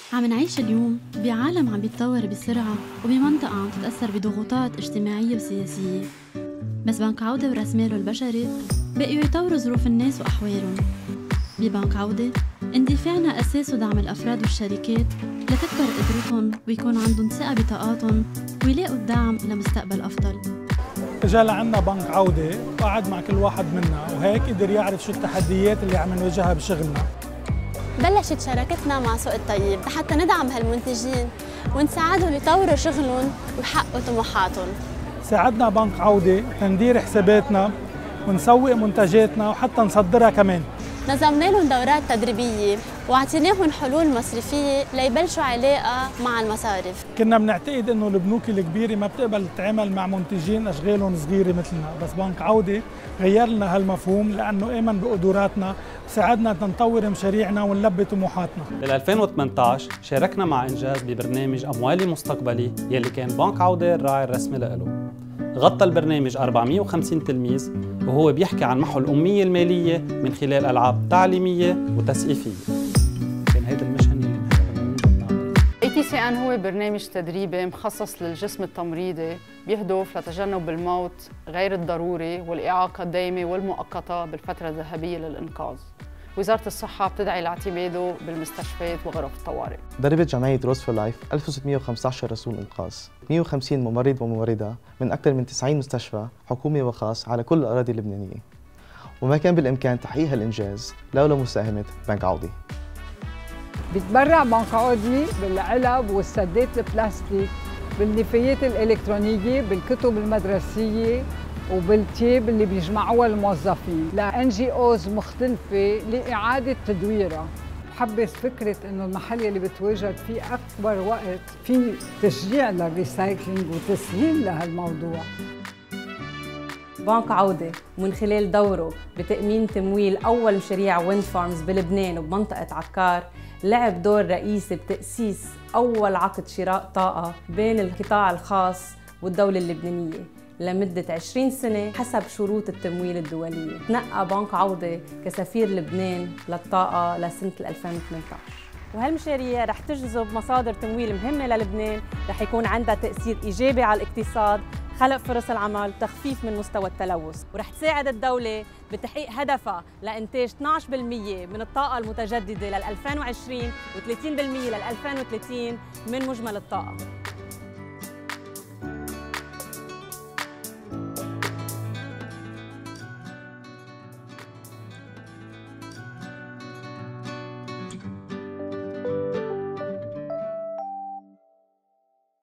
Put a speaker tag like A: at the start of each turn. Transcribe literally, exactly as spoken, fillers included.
A: عم نعيش اليوم بعالم عم بيتطور بسرعة وبمنطقة عم تتأثر بضغوطات اجتماعية وسياسية، بس بنك عودة ورأسماله البشري بقيوا يطوروا ظروف الناس وأحوالهم. ببنك عودة اندفاعنا أساسه دعم الأفراد والشركات لتكبر قدرتهم ويكون عندهم ثقة بطاقاتهم ويلاقوا الدعم لمستقبل أفضل.
B: اجا لعنا بنك عودة وقعد مع كل واحد منا وهيك قدر يعرف شو التحديات اللي عم نواجهها بشغلنا.
C: بلشت شراكتنا مع سوق الطيب لحتى ندعم هالمنتجين ونساعدهم يطوروا شغلهم ويحققوا طموحاتهم.
B: ساعدنا بنك عودة تندير حساباتنا ونسوق منتجاتنا وحتى نصدرها كمان.
C: نظمنا لهم دورات تدريبية واعطيناهم حلول مصرفية ليبلشوا علاقة مع المصارف.
B: كنا بنعتقد انه البنوك الكبيرة ما بتقبل تتعامل مع منتجين اشغالهم صغيرة مثلنا، بس بنك عودة غير لنا هالمفهوم لانه آمن بقدراتنا وساعدنا نطور مشاريعنا ونلبي طموحاتنا.
D: بال ألفين وثمانية عشر شاركنا مع انجاز ببرنامج اموالي مستقبلي يلي كان بنك عودة الراعي الرسمي له. غطى البرنامج أربعمية وخمسين تلميذ وهو بيحكي عن محو الأمية المالية من خلال ألعاب تعليمية وتثقيفية. كان هيدا المشهد اللي نحن
E: اي تي سي ان هو برنامج تدريبي مخصص للجسم التمريضي بيهدف لتجنب الموت غير الضروري والإعاقة الدائمة والمؤقتة بالفترة الذهبية للإنقاذ. وزارة الصحة بتدعي لاعتماده بالمستشفيات وغرف الطوارئ.
F: دربت جمعية روز فور لايف ألف وستمية وخمسة عشر رسول إنقاذ، مية وخمسين ممرض وممرضة من أكثر من تسعين مستشفى حكومي وخاص على كل الأراضي اللبنانية. وما كان بالإمكان تحقيق هالإنجاز لولا مساهمة بنك عودة.
G: بيتبرع بنك عودة بالعلب والسدات البلاستيك، بالنفايات الإلكترونية، بالكتب المدرسية وبالتياب اللي بيجمعوها الموظفين لإن جي أوز مختلفة لإعادة تدويرها. بحبس فكرة إنه المحل اللي بتواجد فيه أكبر وقت في تشجيع للريسايكلينج وتسهيل لهالموضوع.
H: بنك عودة ومن خلال دوره بتأمين تمويل أول مشاريع ويند فارمز بلبنان وبمنطقة عكار لعب دور رئيسي بتأسيس أول عقد شراء طاقة بين القطاع الخاص والدولة اللبنانية لمدة عشرين سنة حسب شروط التمويل الدولية. تنقى بنك عودة كسفير لبنان للطاقة لسنة ألفين وثمانية عشر. وهالمشاريع رح تجذب مصادر تمويل مهمة للبنان، رح يكون عندها تأثير إيجابي على الاقتصاد، خلق فرص العمل، تخفيف من مستوى التلوث، ورح تساعد الدولة بتحقيق هدفها لإنتاج اثني عشر بالمئة من الطاقة المتجددة لل ألفين وعشرين و ثلاثين بالمئة لل ألفين وثلاثين من مجمل الطاقة.